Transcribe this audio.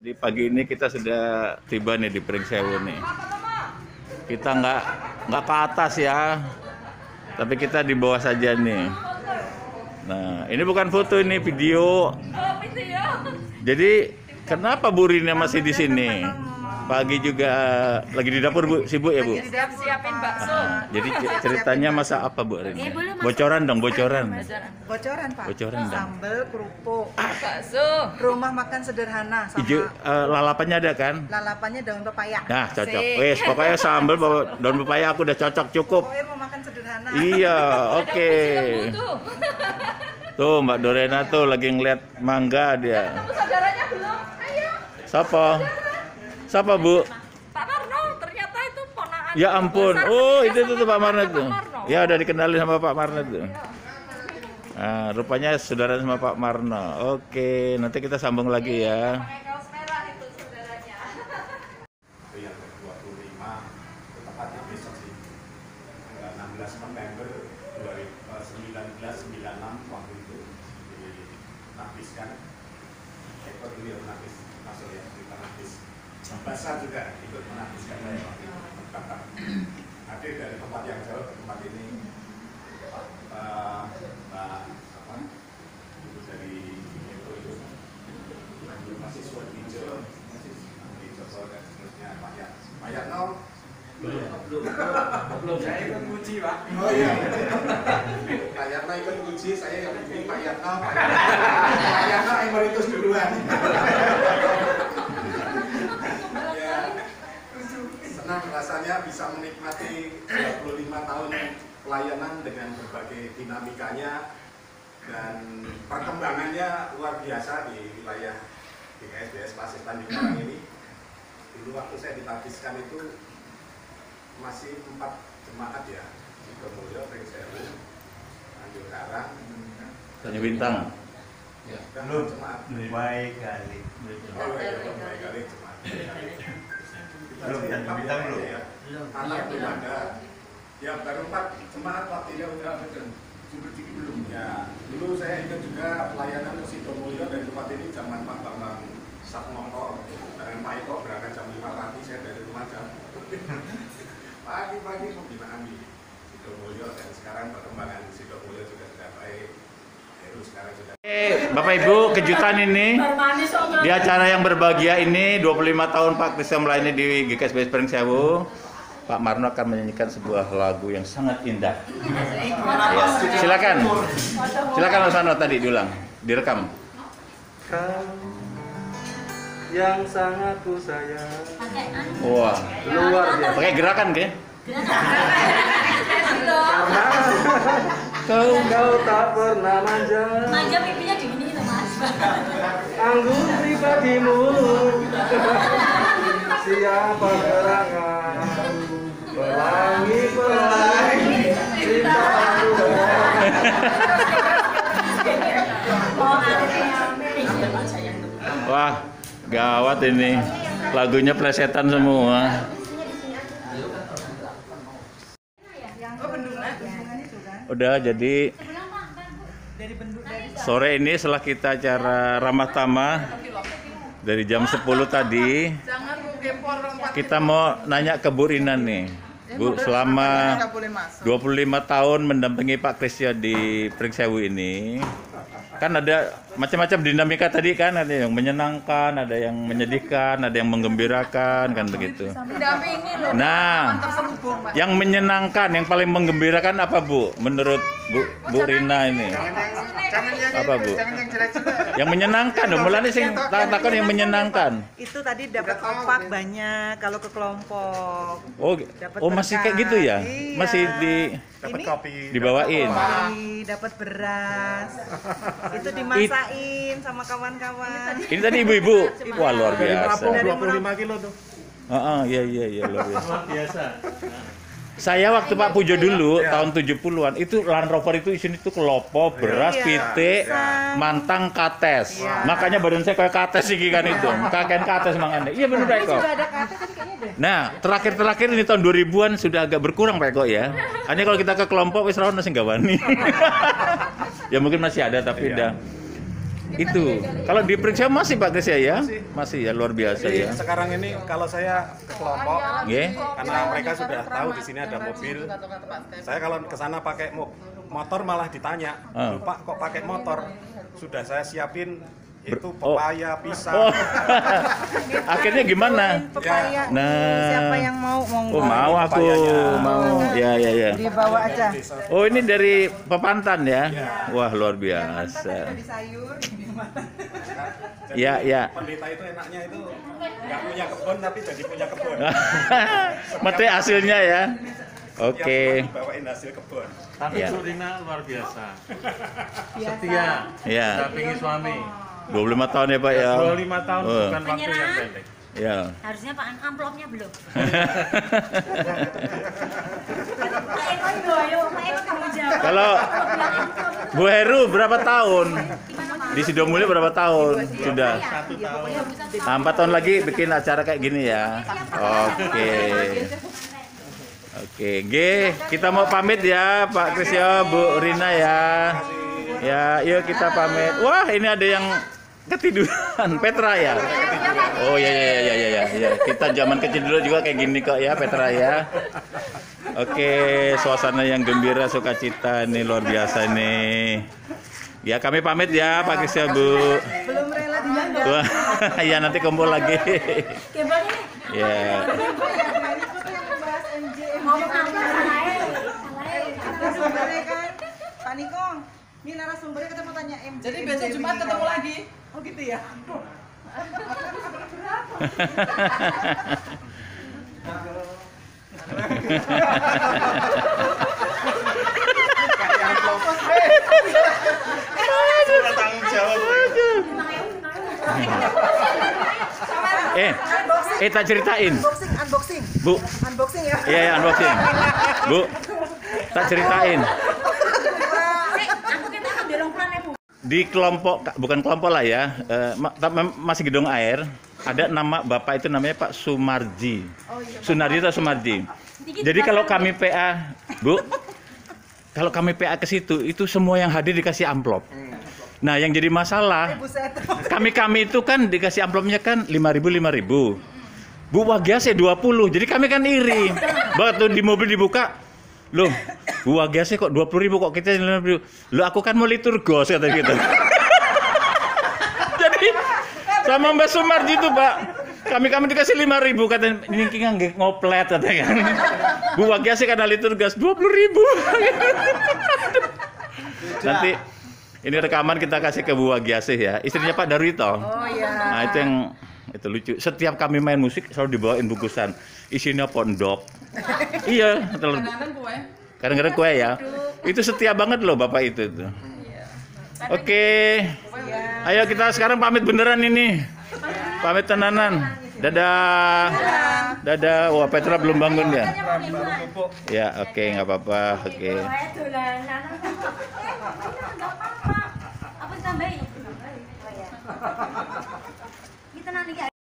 Di pagi ini kita sudah tiba nih di Pringsewu nih. Kita nggak ke atas ya, tapi kita di bawah saja nih. Nah, ini bukan foto, ini video. Jadi kenapa Bu Rina masih di sini? Pagi juga lagi di dapur Bu, sibuk ya Bu? Siapin bakso. Jadi ceritanya masak apa Bu Rina? Bocoran dong, bocoran. Bocoran Pak. Bocoran dong. Sambal, kerupuk, Bakso. rumah makan sederhana sama Hijau, lalapannya ada kan? lalapannya daun pepaya. Nah, cocok. Wes, pokoknya sambal bawa daun pepaya aku udah cocok, cukup. Pokoknya mau makan sederhana. Iya, oke. Tuh Mbak Dorena tuh lagi ngeliat mangga dia. Kamu saudaranya belum? Ayo. Siapa? Siapa Bu? Pak Marno, ternyata itu ponakan. Ya ampun. Oh, itu tuh Pak Marno tuh. Marno. Ya udah dikenalin sama Pak Marno tuh. Nah, rupanya saudara sama Pak Marno. Oke, nanti kita sambung lagi ya. Pakai kaos merah itu saudaranya. Yang ke-25 tepatnya besok sih, tanggal 16 November 1996 waktu itu dinafiskan. Ekor beliau menafis masuk ya, kita nafis. Basah juga ikut menafiskan saya waktu itu. Ada dari tempat yang jauh ke tempat ini, Mbak apa? Ibu dari itu mahasiswa hijau, di Joko dan seterusnya Pak Yatno. Belum, saya ikut uji Pak. Oh iya. Pak Yatno ikut uji, saya yang bimbing Pak Yatno. Pak Yatno emeritus duluan. Ya, senang rasanya bisa menikmati 25 tahun pelayanan dengan berbagai dinamikanya dan perkembangannya luar biasa di wilayah GKSDS Pasir Tanjung ini. Dulu waktu saya ditafiskan itu masih 4 jemaat ya, Sidomulyo, Pringsewu, Tanjung Karang, Tanya Bintang. ya, belum jemaat. Baik kali. Oh iya, belum baik kali jemaat. Belum, Tanjung Bintang belum. Ya. Anak belum ada. Ya baru 4 jemaat waktu dia udah betul. Belum ya. Dulu saya ikut juga pelayanan ke Sidomulyo dari tempat ini zaman Pak Bambang Satmoko dengan Pak Eko berangkat jam 5 pagi, saya dari rumah jam pagi-pagi pembinaan di Sidomulyo dan sekarang perkembangan Sidomulyo juga sudah baik. Terus sekarang sudah. Bapak Ibu, kejutan ini di acara yang berbahagia ini 25 tahun Pak Kristia melayani di GKSDS Pringsewu. Pak Marno akan menyanyikan sebuah lagu yang sangat indah. Ya, silakan. Silakan Mas Marno tadi diulang, direkam. Kau yang sangat ku sayang. Wah, Luar biasa. pakai gerakan ke? Kau tak pernah manja. Manja pipinya diginiin loh Mas. Anggun pribadimu. Siapa gerangan? Pelangi cinta aku. Wah, gawat ini. Lagunya plesetan semua. Udah, jadi sore ini setelah kita acara ramah tamah dari jam 10 tadi, kita mau nanya ke Bu Rina nih. Bu, selama 25 tahun mendampingi Pak Kristia di Pringsewu ini, kan ada macam-macam dinamika tadi kan, ada yang menyenangkan, ada yang menyedihkan, ada yang menggembirakan, kan begitu. Nah, yang menyenangkan, yang paling menggembirakan apa Bu? Menurut Bu Rina ini? Apa Bu? Yang menyenangkan, mulanya sing takon yang menyenangkan. Itu tadi dapat opak banyak kalau ke kelompok. Oh masih kayak gitu ya? Iya. Masih Dapat Ini kopi. dibawain? dapat beras. Itu dimasakin sama kawan-kawan. Ini tadi ibu-ibu? Wah luar biasa. 25 kilo tuh. Iya luar biasa. Luar biasa. Saya waktu Pak Pujo dulu tahun 70-an itu Land Rover itu isinya itu kelopo, beras, pitik, mantang, kates. Makanya badan saya kayak kates sih kan itu. Kakek kates mangane. Iya benar Pak Eko. Nah, terakhir-terakhir ini tahun 2000-an sudah agak berkurang Pak Eko ya. Hanya kalau kita ke kelompok wis rawon sing gawani. Ya mungkin masih ada tapi udah. Itu. Kalau di Prince masih Pak Kris ya? Masih ya, luar biasa Jadi ya. sekarang ini kalau saya ke kelompok, Nggih. karena mereka sudah tahu di sini ada mobil. Saya kalau ke sana pakai motor malah ditanya, Ah. "Loh, Pak kok pakai motor?" Sudah saya siapin itu Oh. pepaya, pisang. Oh. Akhirnya gimana? Pepaya. Nah. Siapa yang mau Oh, mau aku, mau. Ya, ya, ya. dibawa aja. Oh, ini dari Pepantan ya? Wah, luar biasa. Di sayur. Jadi Ya, ya. pendeta itu enaknya itu nggak punya kebun tapi jadi punya kebun. Mete hasilnya ya. Tiap Oke. bulan dibawain hasil kebun. Tapi Ya. Bu Rina luar biasa. Setia. Ya. Dampingi suami. 25 tahun ya, Pak ya. 25 tahun Oh. bukan waktu yang Penyerahan. pendek. Ya. Harusnya Pak amplopnya belum. Pak Eko itu ayo, Pak Eko tanggung jawab. Kalau Bu Heru berapa tahun? Di Sidomulyo berapa tahun? Sudah. 1 tahun. 4 tahun lagi bikin acara kayak gini ya. Oke. Oke, G, kita mau pamit ya, Pak Kris ya, Bu Rina ya. Ya, yuk kita pamit. Wah, ini ada yang ketiduran, Petra ya. Oh ya ya ya ya ya ya. Kita zaman kecil dulu juga kayak gini kok ya, Petra ya. Oke, suasana yang gembira, sukacita ini luar biasa nih. Ya, kami pamit ya, Pak Kris ya, Bu. Belum rela dinyangga. Wah, ya nanti kumpul lagi. Gembel ini. Ya. Ngomong apa salahnya? Narasumbernya kan, Pak Niko, ini narasumbernya kita mau tanya MJ. Jadi besok Jumat ketemu lagi. Oh gitu ya. Tanggung jawab. Tak ceritain, Unboxing, Bu. unboxing ya. Iya, ya, unboxing. Bu, tak ceritain. Aku kita kan belong pulang ya, Bu. Di kelompok, bukan kelompok lah ya, masih Gedung Air, ada nama bapak itu namanya Pak Sumarji. Sunardi atau Sumarji. Jadi kalau kami PA, Bu, kalau kami PA ke situ, itu semua yang hadir dikasih amplop. Nah, yang jadi masalah, Buset. kami itu kan dikasih amplopnya kan 5.000. Bu Wagiase 20. Jadi kami kan iri. Waktu di mobil dibuka, loh, Bu Wagiase kok 20.000 kok kita 5.000. Loh, aku kan mau liturgos kata gitu. Jadi sama Mbak Sumarji itu, Pak. Kami dikasih 5.000 katanya, ini kan ngoplet katanya kan. Bu Wagiase karena liturgos 20.000. Nanti ini rekaman kita kasih ke Bu Wagiase ya, istrinya Pak Darwito. Oh iya. Nah, itu yang itu lucu. Setiap kami main musik selalu dibawain bungkusan. Isinya pondok. Iya, Kadang-kadang kue. kadang-kadang kue ya. Itu setia banget loh Bapak itu. Oke. Ayo kita sekarang pamit beneran ini. Pamit tenanan. Dadah. Dadah. Wah, Petra belum bangun ya. Ya, oke, nggak apa-apa. Oke. Kayak dolanan. Apa ditambahin? Oh ya. Kita nanti